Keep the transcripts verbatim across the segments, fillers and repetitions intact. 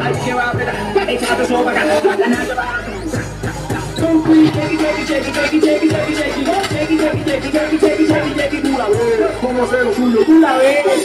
hay que va a apretar, para echarte sopa, ganar, ganar, ganar. ¿Cómo se lo suyo? Tú la ves.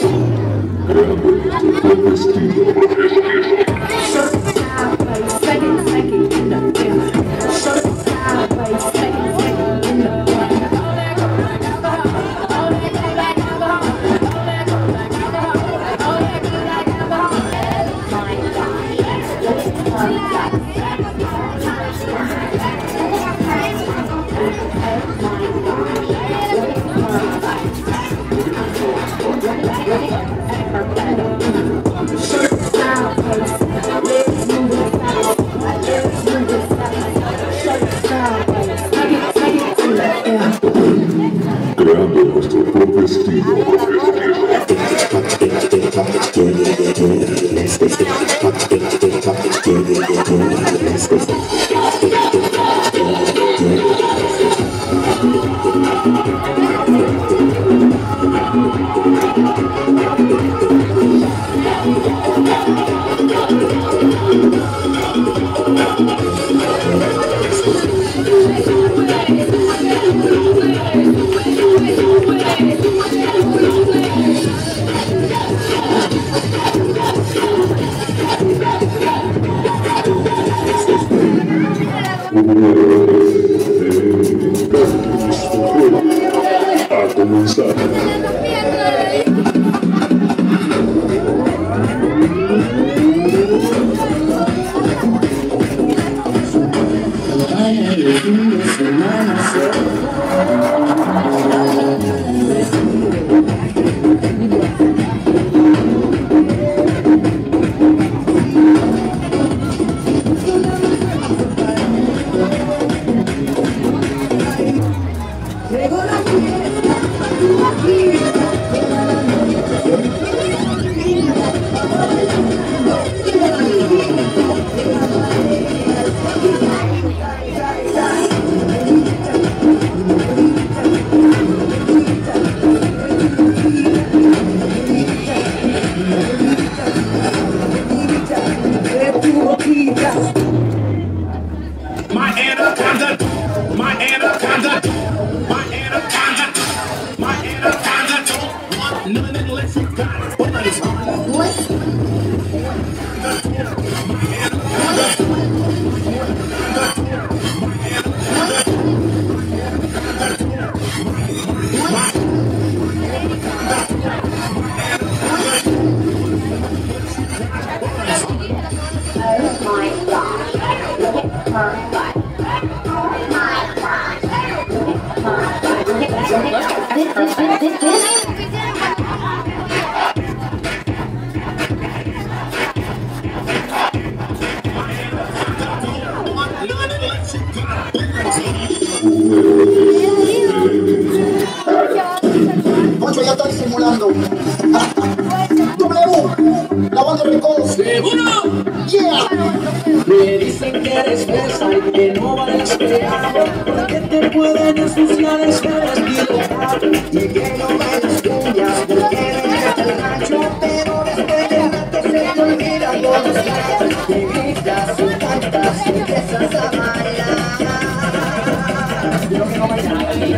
Creando nuestro propio estilo. A comenzar. My anaconda, my anaconda, my anaconda, my anaconda don't want none unless you got it. But it's on. What? Oh my gosh, look at her butt. Oh my gosh, look at her butt. Look at her butt. This, this, this, this, this. Ocho, ya estoy simulando. W, la banda reconoce. ¡Seguro! Yeah. Me dicen que eres fresa y que no vales pegar, que te pueden ensuciar esferas y que no bailas cumbias porque dejaste el gancho, pero después de rato se te olvidan todos los gallos. Y gritas y cantas y empiezas a bailar. Yo que no bailaba ni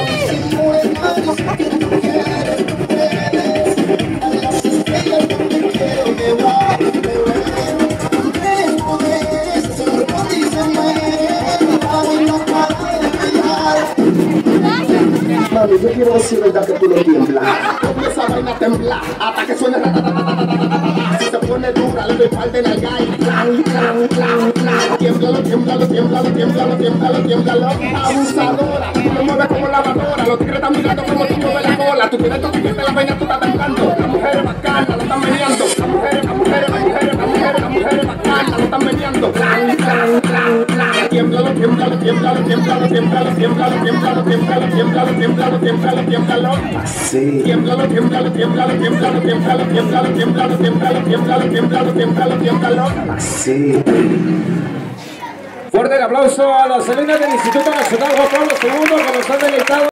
Mami, yo quiero decir verdad que tú no tiemblas. Empieza a bailar a temblar hasta que suene ratatatatata. Si se pone dura, le doy par de nalga y clan, clan, clan, clan. Tiemblalo, tiemblalo, tiemblalo, tiemblalo, tiemblalo, tiemblalo. Abusadora, tú me mueves como lavadora. Los tigres están mirando como tú mueves la cola. Tú tienes tu piquete la peña, tú estás temblando. Las mujeres bacanas lo están meneando. Las mujeres, las mujeres, las mujeres, las mujeres, las mujeres bacanas lo están meneando. Clan, clan, clan, clan. Tiemblalo, tiemblalo, tiemblalo, tiemblalo, tiemblalo, tiemblalo, tiemblalo, tiemblalo, tiemblalo, tiemblalo, tiemblalo, tiemblalo. Sí. Tiemblalo, tiemblalo, tiemblalo, tiemblalo, tiemblalo, tiemblalo, tiemblalo, tiemblalo, tiemblalo, tiemblalo, tiemblalo, tiemblalo. Sí. Fuerte el aplauso a las alumnas del Instituto Nacional Juan Pablo segundo que nos han deleitado.